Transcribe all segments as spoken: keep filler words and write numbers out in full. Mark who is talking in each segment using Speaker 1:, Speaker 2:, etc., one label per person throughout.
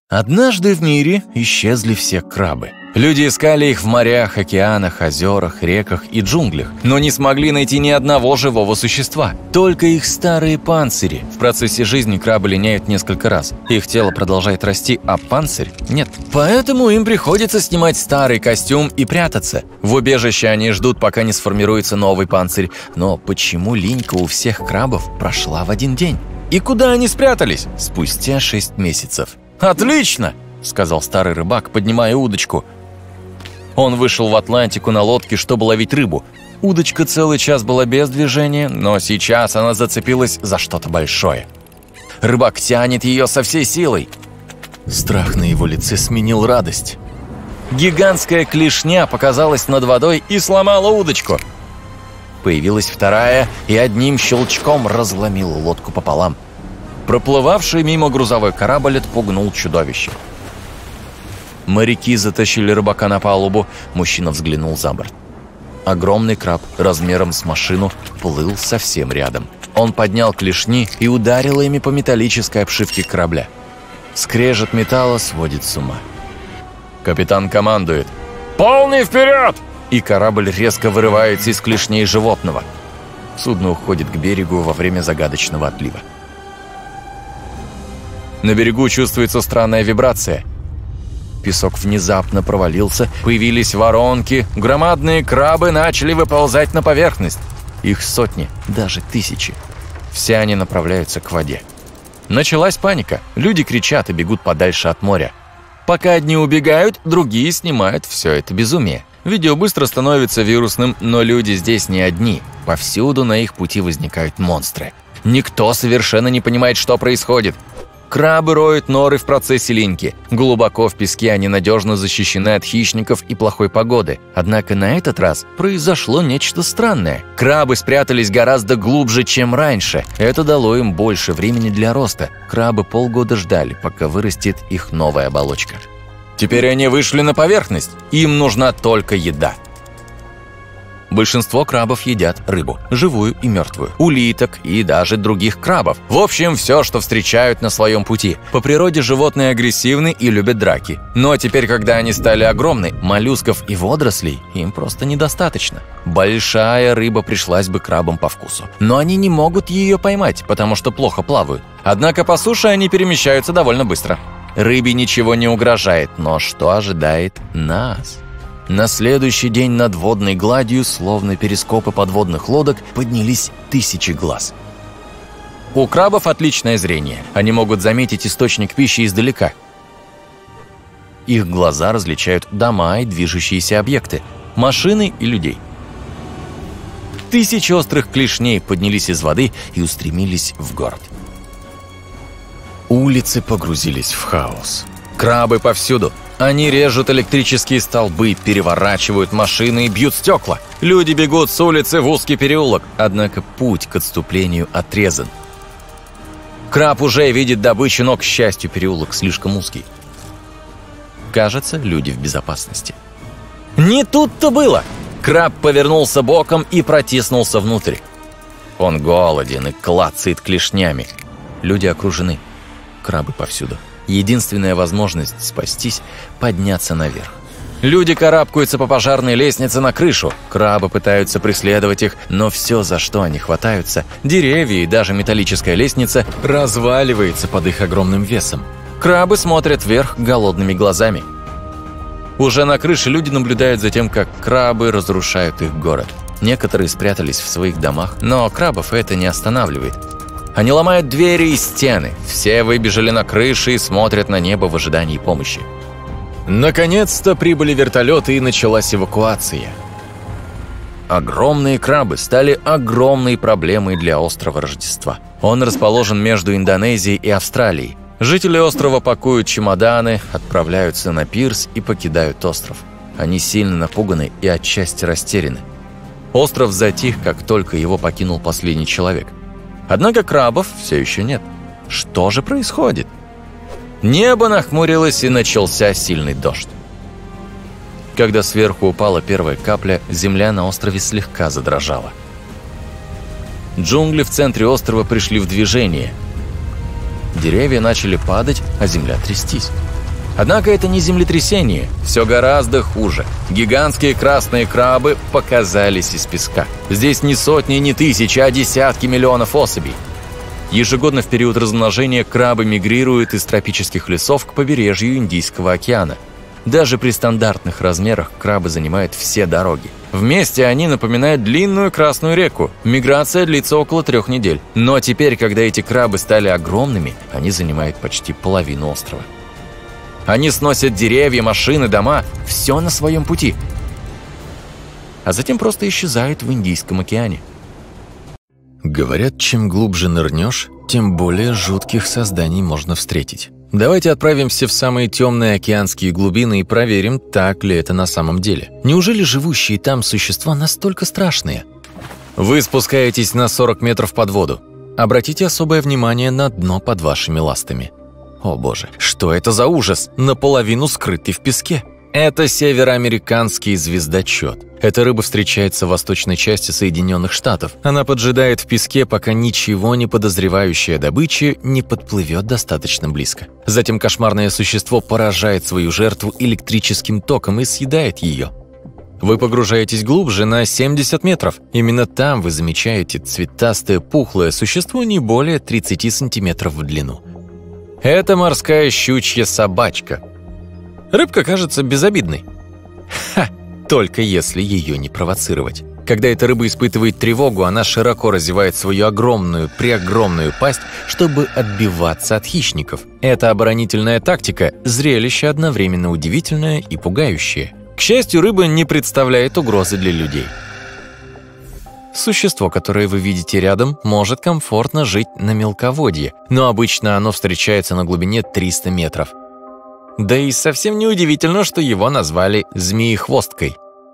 Speaker 1: Однажды в мире исчезли все крабы. Люди искали их в морях, океанах, озерах, реках и джунглях, но не смогли найти ни одного живого существа. Только их старые панцири. В процессе жизни крабы линяют несколько раз. Их тело продолжает расти, а панцирь нет. Поэтому им приходится снимать старый костюм и прятаться. В убежище они ждут, пока не сформируется новый панцирь. Но почему линька у всех крабов прошла в один день? И куда они спрятались? Спустя шесть месяцев. «Отлично!» – сказал старый рыбак, поднимая удочку. Он вышел в Атлантику на лодке, чтобы ловить рыбу. Удочка целый час была без движения, но сейчас она зацепилась за что-то большое. Рыбак тянет ее со всей силой. Страх на его лице сменил радость. Гигантская клешня показалась над водой и сломала удочку. Появилась вторая и одним щелчком разломила лодку пополам. Проплывавший мимо грузовой корабль отпугнул чудовище. Моряки затащили рыбака на палубу. Мужчина взглянул за борт. Огромный краб размером с машину плыл совсем рядом. Он поднял клешни и ударил ими по металлической обшивке корабля. Скрежет металла сводит с ума. Капитан командует: «Полный вперед!» И корабль резко вырывается из клешней животного. Судно уходит к берегу во время загадочного отлива. На берегу чувствуется странная вибрация. Песок внезапно провалился, появились воронки, громадные крабы начали выползать на поверхность. Их сотни, даже тысячи. Все они направляются к воде. Началась паника. Люди кричат и бегут подальше от моря. Пока одни убегают, другие снимают все это безумие. Видео быстро становится вирусным, но люди здесь не одни. Повсюду на их пути возникают монстры. Никто совершенно не понимает, что происходит. Крабы роют норы в процессе линьки. Глубоко в песке они надежно защищены от хищников и плохой погоды. Однако на этот раз произошло нечто странное. Крабы спрятались гораздо глубже, чем раньше. Это дало им больше времени для роста. Крабы полгода ждали, пока вырастет их новая оболочка. Теперь они вышли на поверхность. Им нужна только еда. Большинство крабов едят рыбу, живую и мертвую, улиток и даже других крабов. В общем, все, что встречают на своем пути. По природе животные агрессивны и любят драки. Но теперь, когда они стали огромны, моллюсков и водорослей им просто недостаточно. Большая рыба пришлась бы крабам по вкусу. Но они не могут ее поймать, потому что плохо плавают. Однако по суше они перемещаются довольно быстро. Рыбе ничего не угрожает, но что ожидает нас? На следующий день над водной гладью, словно перископы подводных лодок, поднялись тысячи глаз. У крабов отличное зрение. Они могут заметить источник пищи издалека. Их глаза различают дома и движущиеся объекты, машины и людей. Тысячи острых клешней поднялись из воды и устремились в город. Улицы погрузились в хаос. Крабы повсюду. Они режут электрические столбы, переворачивают машины и бьют стекла. Люди бегут с улицы в узкий переулок, однако путь к отступлению отрезан. Краб уже видит добычу, но, к счастью, переулок слишком узкий. Кажется, люди в безопасности. Не тут-то было! Краб повернулся боком и протиснулся внутрь. Он голоден и клацает клешнями. Люди окружены. Крабы повсюду. Единственная возможность спастись – подняться наверх. Люди карабкаются по пожарной лестнице на крышу. Крабы пытаются преследовать их, но все, за что они хватаются – деревья и даже металлическая лестница – разваливается под их огромным весом. Крабы смотрят вверх голодными глазами. Уже на крыше люди наблюдают за тем, как крабы разрушают их город. Некоторые спрятались в своих домах, но крабов это не останавливает. Они ломают двери и стены. Все выбежали на крыши и смотрят на небо в ожидании помощи. Наконец-то прибыли вертолеты и началась эвакуация. Огромные крабы стали огромной проблемой для острова Рождества. Он расположен между Индонезией и Австралией. Жители острова пакуют чемоданы, отправляются на пирс и покидают остров. Они сильно напуганы и отчасти растеряны. Остров затих, как только его покинул последний человек. Однако крабов все еще нет. Что же происходит? Небо нахмурилось, и начался сильный дождь. Когда сверху упала первая капля, земля на острове слегка задрожала. Джунгли в центре острова пришли в движение. Деревья начали падать, а земля трястись. Однако это не землетрясение, все гораздо хуже. Гигантские красные крабы показались из песка. Здесь не сотни, не тысячи, а десятки миллионов особей. Ежегодно в период размножения крабы мигрируют из тропических лесов к побережью Индийского океана. Даже при стандартных размерах крабы занимают все дороги. Вместе они напоминают длинную Красную реку. Миграция длится около трех недель. Но теперь, когда эти крабы стали огромными, они занимают почти половину острова. Они сносят деревья, машины, дома, все на своем пути. А затем просто исчезают в Индийском океане. Говорят, чем глубже нырнешь, тем более жутких созданий можно встретить. Давайте отправимся в самые темные океанские глубины и проверим, так ли это на самом деле. Неужели живущие там существа настолько страшные? Вы спускаетесь на сорок метров под воду. Обратите особое внимание на дно под вашими ластами. О боже, что это за ужас, наполовину скрытый в песке? Это североамериканский звездочет. Эта рыба встречается в восточной части Соединенных Штатов. Она поджидает в песке, пока ничего не подозревающая добыча не подплывет достаточно близко. Затем кошмарное существо поражает свою жертву электрическим током и съедает ее. Вы погружаетесь глубже на семьдесят метров. Именно там вы замечаете цветастое пухлое существо не более тридцати сантиметров в длину. Это морская щучья собачка. Рыбка кажется безобидной. Ха! Только если ее не провоцировать. Когда эта рыба испытывает тревогу, она широко разевает свою огромную, преогромную пасть, чтобы отбиваться от хищников. Эта оборонительная тактика – зрелище одновременно удивительное и пугающее. К счастью, рыба не представляет угрозы для людей. Существо, которое вы видите рядом, может комфортно жить на мелководье, но обычно оно встречается на глубине триста метров. Да и совсем неудивительно, что его назвали змеехвосткой.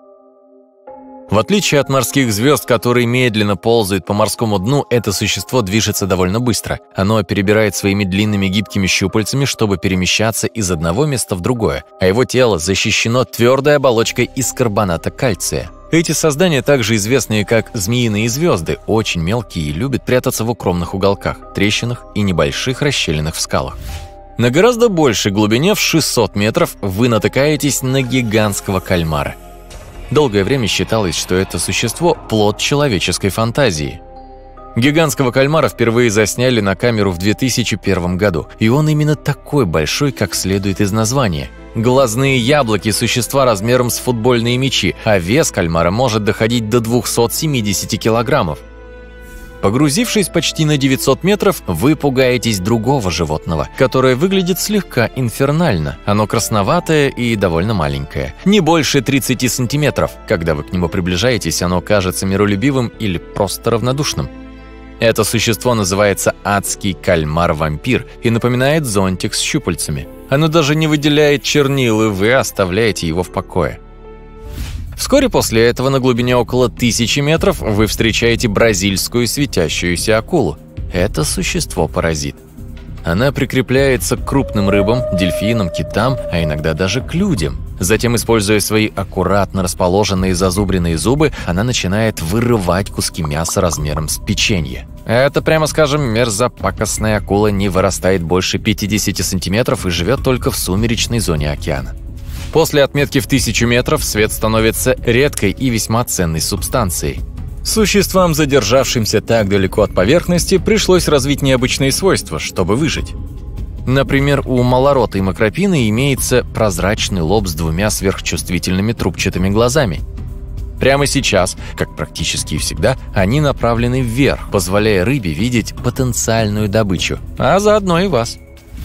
Speaker 1: В отличие от морских звезд, которые медленно ползают по морскому дну, это существо движется довольно быстро. Оно перебирает своими длинными гибкими щупальцами, чтобы перемещаться из одного места в другое, а его тело защищено твердой оболочкой из карбоната кальция. Эти создания, также известные как змеиные звезды, очень мелкие и любят прятаться в укромных уголках, трещинах и небольших расщелинах в скалах. На гораздо большей глубине, в шестьсот метров, вы натыкаетесь на гигантского кальмара. Долгое время считалось, что это существо – плод человеческой фантазии. Гигантского кальмара впервые засняли на камеру в две тысячи первом году, и он именно такой большой, как следует из названия. Глазные яблоки – существа размером с футбольные мячи, а вес кальмара может доходить до двухсот семидесяти килограммов. Погрузившись почти на девятьсот метров, вы пугаетесь другого животного, которое выглядит слегка инфернально. Оно красноватое и довольно маленькое, не больше тридцати сантиметров. Когда вы к нему приближаетесь, оно кажется миролюбивым или просто равнодушным. Это существо называется адский кальмар-вампир и напоминает зонтик с щупальцами. Оно даже не выделяет чернил, и вы оставляете его в покое. Вскоре после этого на глубине около тысячи метров вы встречаете бразильскую светящуюся акулу. Это существо-паразит. Она прикрепляется к крупным рыбам, дельфинам, китам, а иногда даже к людям. Затем, используя свои аккуратно расположенные зазубренные зубы, она начинает вырывать куски мяса размером с печенье. Это, прямо скажем, мерзопакостная акула не вырастает больше пятидесяти сантиметров и живет только в сумеречной зоне океана. После отметки в тысячу метров свет становится редкой и весьма ценной субстанцией. Существам, задержавшимся так далеко от поверхности, пришлось развить необычные свойства, чтобы выжить. Например, у малоротой макропины имеется прозрачный лоб с двумя сверхчувствительными трубчатыми глазами. Прямо сейчас, как практически и всегда, они направлены вверх, позволяя рыбе видеть потенциальную добычу, а заодно и вас.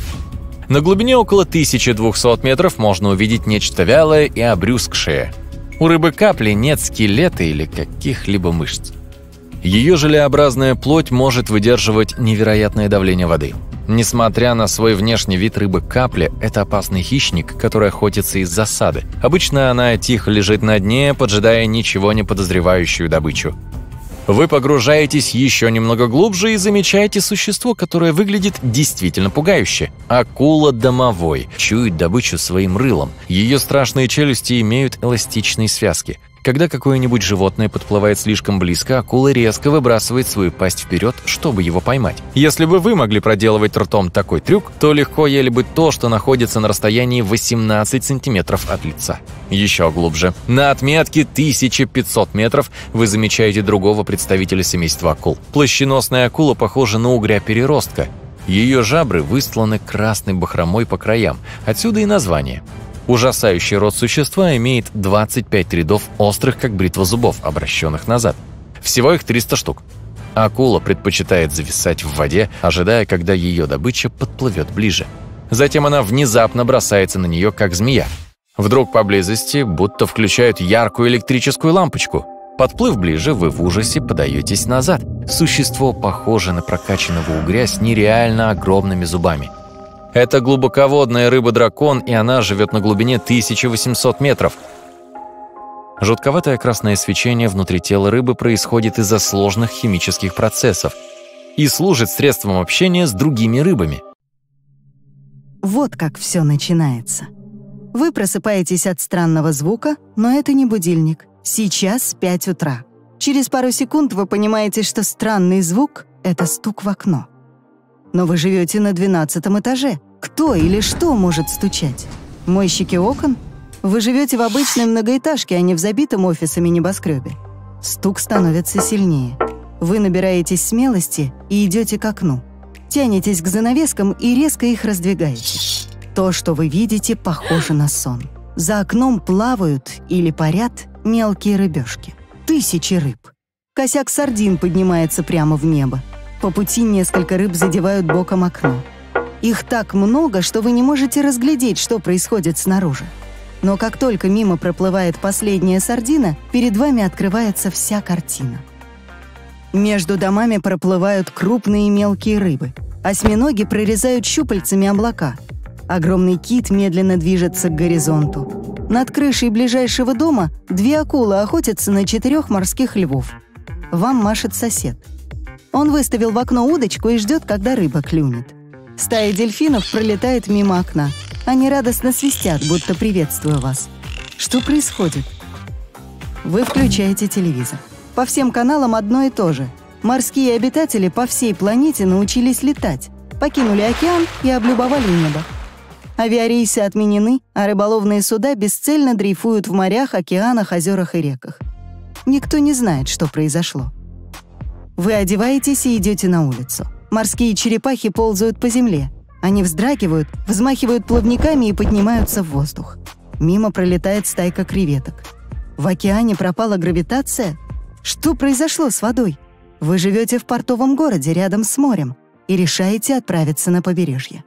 Speaker 1: На глубине около тысячи двухсот метров можно увидеть нечто вялое и обрюзгшее. У рыбы капли нет скелета или каких-либо мышц. Ее желеобразная плоть может выдерживать невероятное давление воды. Несмотря на свой внешний вид, рыба капля – это опасный хищник, который охотится из засады. Обычно она тихо лежит на дне, поджидая ничего не подозревающую добычу. Вы погружаетесь еще немного глубже и замечаете существо, которое выглядит действительно пугающе. Акула домовой чует добычу своим рылом. Ее страшные челюсти имеют эластичные связки. Когда какое-нибудь животное подплывает слишком близко, акула резко выбрасывает свою пасть вперед, чтобы его поймать. Если бы вы могли проделывать ртом такой трюк, то легко ели бы то, что находится на расстоянии восемнадцать сантиметров от лица. Еще глубже. На отметке тысяча пятьсот метров вы замечаете другого представителя семейства акул. Плащеносная акула похожа на угря-переростка. Ее жабры выстланы красной бахромой по краям, отсюда и название. Ужасающий рот существа имеет двадцать пять рядов острых, как бритва зубов, обращенных назад. Всего их триста штук. Акула предпочитает зависать в воде, ожидая, когда ее добыча подплывет ближе. Затем она внезапно бросается на нее, как змея. Вдруг поблизости будто включают яркую электрическую лампочку. Подплыв ближе, вы в ужасе подаетесь назад. Существо похоже на прокачанного угря с нереально огромными зубами. Это глубоководная рыба-дракон, и она живет на глубине тысяча восемьсот метров. Жутковатое красное свечение внутри тела рыбы происходит из-за сложных химических процессов и служит средством общения с другими рыбами.
Speaker 2: Вот как все начинается. Вы просыпаетесь от странного звука, но это не будильник. Сейчас пять утра. Через пару секунд вы понимаете, что странный звук — это стук в окно. Но вы живете на двенадцатом этаже. Кто или что может стучать? Мойщики окон? Вы живете в обычной многоэтажке, а не в забитом офисами небоскребе. Стук становится сильнее. Вы набираетесь смелости и идете к окну. Тянетесь к занавескам и резко их раздвигаете. То, что вы видите, похоже на сон. За окном плавают или парят мелкие рыбешки. Тысячи рыб. Косяк сардин поднимается прямо в небо. По пути несколько рыб задевают боком окно. Их так много, что вы не можете разглядеть, что происходит снаружи. Но как только мимо проплывает последняя сардина, перед вами открывается вся картина. Между домами проплывают крупные и мелкие рыбы. Осьминоги прорезают щупальцами облака. Огромный кит медленно движется к горизонту. Над крышей ближайшего дома две акулы охотятся на четырех морских львов. Вам машет сосед. Он выставил в окно удочку и ждет, когда рыба клюнет. Стая дельфинов пролетает мимо окна. Они радостно свистят, будто приветствуя вас. Что происходит? Вы включаете телевизор. По всем каналам одно и то же. Морские обитатели по всей планете научились летать, покинули океан и облюбовали небо. Авиарейсы отменены, а рыболовные суда бесцельно дрейфуют в морях, океанах, озерах и реках. Никто не знает, что произошло. Вы одеваетесь и идете на улицу. Морские черепахи ползают по земле. Они вздрагивают, взмахивают плавниками и поднимаются в воздух. Мимо пролетает стайка креветок. В океане пропала гравитация? Что произошло с водой? Вы живете в портовом городе рядом с морем и решаете отправиться на побережье.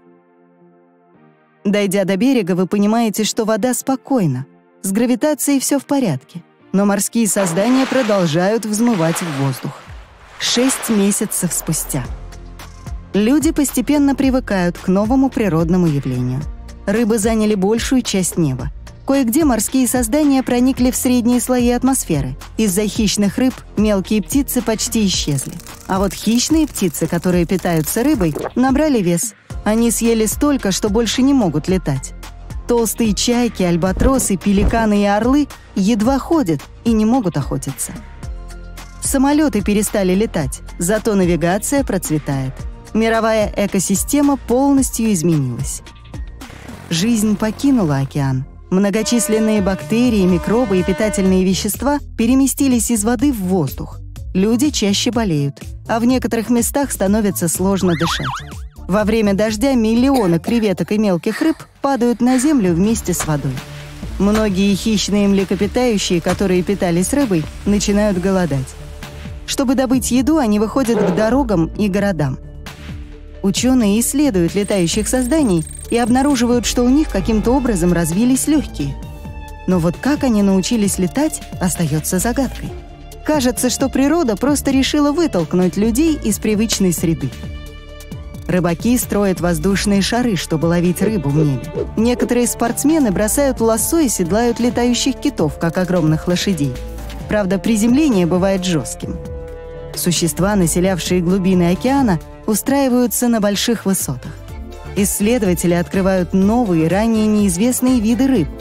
Speaker 2: Дойдя до берега, вы понимаете, что вода спокойна. С гравитацией все в порядке. Но морские создания продолжают взмывать в воздух. Шесть месяцев спустя. Люди постепенно привыкают к новому природному явлению. Рыбы заняли большую часть неба. Кое-где морские создания проникли в средние слои атмосферы. Из-за хищных рыб мелкие птицы почти исчезли. А вот хищные птицы, которые питаются рыбой, набрали вес. Они съели столько, что больше не могут летать. Толстые чайки, альбатросы, пеликаны и орлы едва ходят и не могут охотиться. Самолеты перестали летать, зато навигация процветает. Мировая экосистема полностью изменилась. Жизнь покинула океан. Многочисленные бактерии, микробы и питательные вещества переместились из воды в воздух. Люди чаще болеют, а в некоторых местах становится сложно дышать. Во время дождя миллионы креветок и мелких рыб падают на землю вместе с водой. Многие хищные млекопитающие, которые питались рыбой, начинают голодать. Чтобы добыть еду, они выходят к дорогам и городам. Ученые исследуют летающих созданий и обнаруживают, что у них каким-то образом развились легкие. Но вот как они научились летать, остается загадкой. Кажется, что природа просто решила вытолкнуть людей из привычной среды. Рыбаки строят воздушные шары, чтобы ловить рыбу в небе. Некоторые спортсмены бросают лассо и седлают летающих китов, как огромных лошадей. Правда, приземление бывает жестким. Существа, населявшие глубины океана, устраиваются на больших высотах. Исследователи открывают новые, ранее неизвестные виды рыб.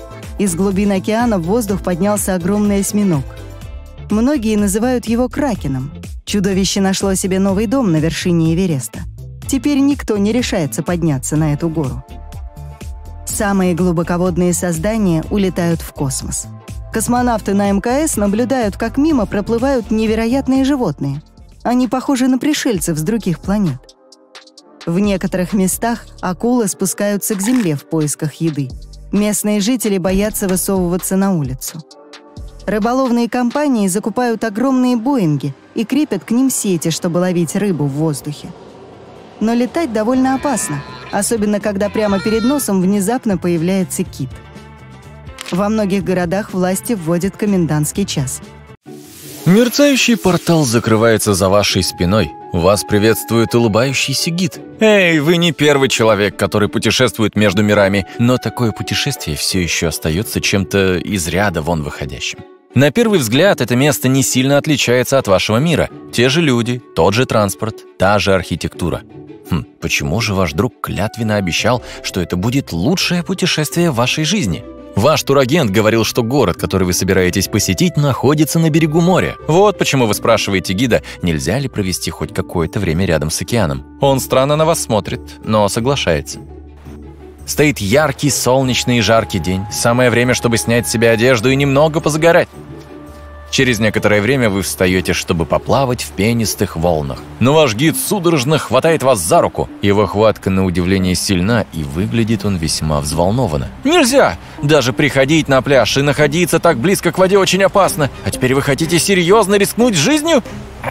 Speaker 2: Из глубин океана в воздух поднялся огромный осьминог. Многие называют его кракеном. Чудовище нашло себе новый дом на вершине Эвереста. Теперь никто не решается подняться на эту гору. Самые глубоководные создания улетают в космос. Космонавты на эм ка эс наблюдают, как мимо проплывают невероятные животные. Они похожи на пришельцев с других планет. В некоторых местах акулы спускаются к земле в поисках еды. Местные жители боятся высовываться на улицу. Рыболовные компании закупают огромные боинги и крепят к ним сети, чтобы ловить рыбу в воздухе. Но летать довольно опасно, особенно когда прямо перед носом внезапно появляется кит. Во многих городах власти вводят комендантский час.
Speaker 1: Мерцающий портал закрывается за вашей спиной. Вас приветствует улыбающийся гид. Эй, вы не первый человек, который путешествует между мирами, но такое путешествие все еще остается чем-то из ряда вон выходящим. На первый взгляд, это место не сильно отличается от вашего мира. Те же люди, тот же транспорт, та же архитектура. Хм, почему же ваш друг клятвенно обещал, что это будет лучшее путешествие в вашей жизни? Ваш турагент говорил, что город, который вы собираетесь посетить, находится на берегу моря. Вот почему вы спрашиваете гида, нельзя ли провести хоть какое-то время рядом с океаном. Он странно на вас смотрит, но соглашается. Стоит яркий, солнечный и жаркий день. Самое время, чтобы снять с себя одежду и немного позагорать. Через некоторое время вы встаете, чтобы поплавать в пенистых волнах. Но ваш гид судорожно хватает вас за руку. Его хватка на удивление сильна, и выглядит он весьма взволнованно. «Нельзя! Даже приходить на пляж и находиться так близко к воде очень опасно. А теперь вы хотите серьезно рискнуть жизнью?»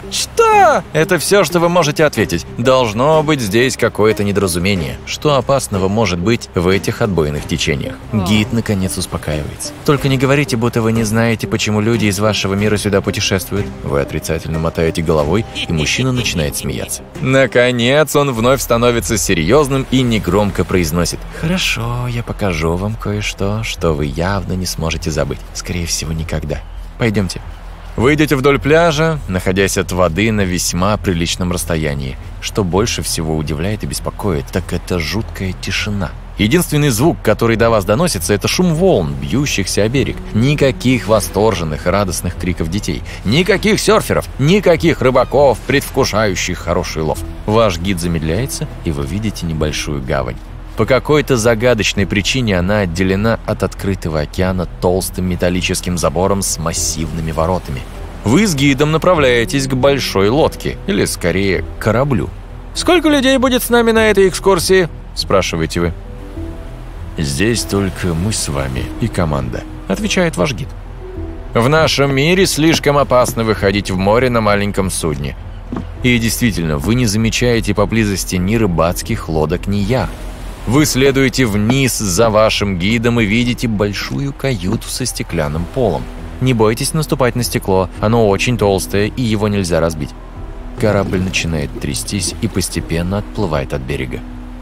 Speaker 1: «Что?» Это все, что вы можете ответить. Должно быть здесь какое-то недоразумение. Что опасного может быть в этих отбойных течениях? Гид, наконец, успокаивается. Только не говорите, будто вы не знаете, почему люди из вашего мира сюда путешествуют. Вы отрицательно мотаете головой, и мужчина начинает смеяться. Наконец, он вновь становится серьезным и негромко произносит: «Хорошо, я покажу вам кое-что, что вы явно не сможете забыть. Скорее всего, никогда. Пойдемте». Вы идете вдоль пляжа, находясь от воды на весьма приличном расстоянии. Что больше всего удивляет и беспокоит, так это жуткая тишина. Единственный звук, который до вас доносится, это шум волн, бьющихся о берег. Никаких восторженных и радостных криков детей. Никаких серферов, никаких рыбаков, предвкушающих хороший лов. Ваш гид замедляется, и вы видите небольшую гавань. По какой-то загадочной причине она отделена от открытого океана толстым металлическим забором с массивными воротами. Вы с гидом направляетесь к большой лодке, или скорее к кораблю. «Сколько людей будет с нами на этой экскурсии?» – спрашиваете вы. «Здесь только мы с вами и команда», – отвечает ваш гид. «В нашем мире слишком опасно выходить в море на маленьком судне. И действительно, вы не замечаете поблизости ни рыбацких лодок, ни яхт. Вы следуете вниз за вашим гидом и видите большую каюту со стеклянным полом. Не бойтесь наступать на стекло, оно очень толстое, и его нельзя разбить». Корабль начинает трястись и постепенно отплывает от берега.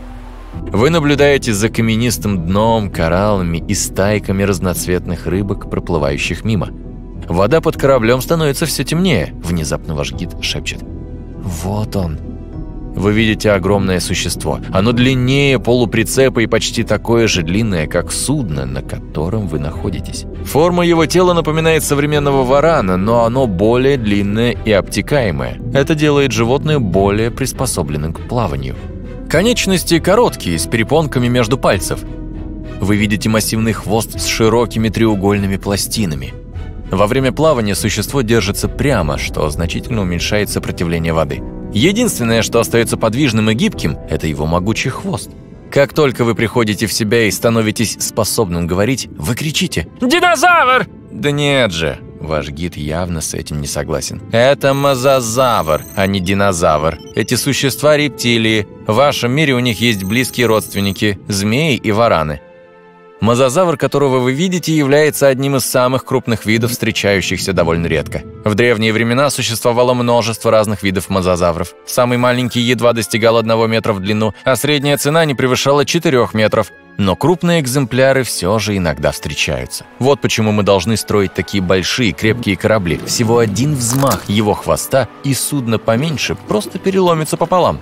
Speaker 1: Вы наблюдаете за каменистым дном, кораллами и стайками разноцветных рыбок, проплывающих мимо. Вода под кораблем становится все темнее. Внезапно ваш гид шепчет: «Вот он». Вы видите огромное существо. Оно длиннее полуприцепа и почти такое же длинное, как судно, на котором вы находитесь. Форма его тела напоминает современного варана, но оно более длинное и обтекаемое. Это делает животное более приспособленным к плаванию. Конечности короткие, с перепонками между пальцев. Вы видите массивный хвост с широкими треугольными пластинами. Во время плавания существо держится прямо, что значительно уменьшает сопротивление воды. Единственное, что остается подвижным и гибким, это его могучий хвост. Как только вы приходите в себя и становитесь способным говорить, вы кричите: «Динозавр!» Да нет же, ваш гид явно с этим не согласен. Это мозазавр, а не динозавр. Эти существа рептилии. В вашем мире у них есть близкие родственники – змеи и вараны. Мозазавр, которого вы видите, является одним из самых крупных видов, встречающихся довольно редко. В древние времена существовало множество разных видов мозазавров. Самый маленький едва достигал одного метра в длину, а средняя цена не превышала четырёх метров. Но крупные экземпляры все же иногда встречаются. Вот почему мы должны строить такие большие крепкие корабли. Всего один взмах его хвоста, и судно поменьше просто переломится пополам.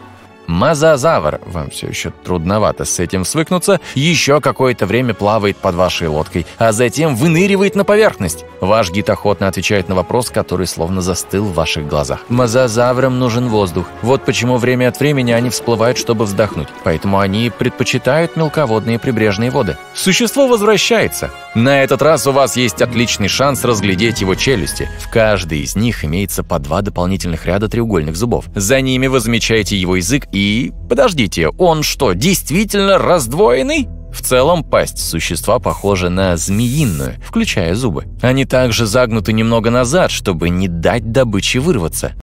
Speaker 1: Мозазавр, вам все еще трудновато с этим свыкнуться, еще какое-то время плавает под вашей лодкой, а затем выныривает на поверхность. Ваш гид охотно отвечает на вопрос, который словно застыл в ваших глазах. Мозазаврам нужен воздух. Вот почему время от времени они всплывают, чтобы вздохнуть. Поэтому они предпочитают мелководные прибрежные воды. Существо возвращается. На этот раз у вас есть отличный шанс разглядеть его челюсти. В каждой из них имеется по два дополнительных ряда треугольных зубов. За ними вы замечаете его язык и... Подождите, он что, действительно раздвоенный? В целом, пасть существа похожа на змеиную, включая зубы. Они также загнуты немного назад, чтобы не дать добыче вырваться.